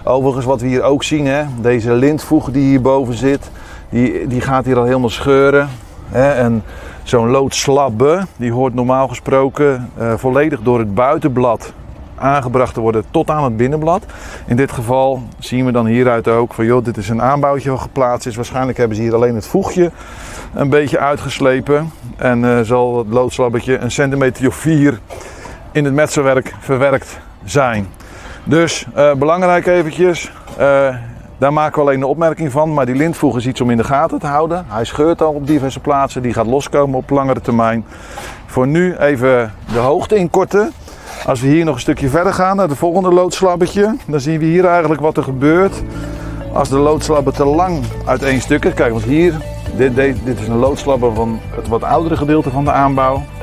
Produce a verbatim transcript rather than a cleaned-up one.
Overigens wat we hier ook zien, hè, deze lintvoeg die hierboven zit, die, die gaat hier al helemaal scheuren. Hè, en zo'n loodslabbe, die hoort normaal gesproken uh, volledig door het buitenblad aangebracht te worden tot aan het binnenblad. In dit geval zien we dan hieruit ook van joh, dit is een aanbouwtje wat geplaatst is. Waarschijnlijk hebben ze hier alleen het voegje een beetje uitgeslepen. En uh, zal het loodslabbetje een centimeter of vier in het metselwerk verwerkt zijn. Dus uh, belangrijk eventjes, uh, daar maken we alleen de opmerking van. Maar die lintvoeg is iets om in de gaten te houden. Hij scheurt al op diverse plaatsen, die gaat loskomen op langere termijn. Voor nu even de hoogte inkorten. Als we hier nog een stukje verder gaan naar het volgende loodslabbetje, dan zien we hier eigenlijk wat er gebeurt als de loodslabben te lang uiteenstukken. Kijk, want hier, dit, dit, dit is een loodslabber van het wat oudere gedeelte van de aanbouw.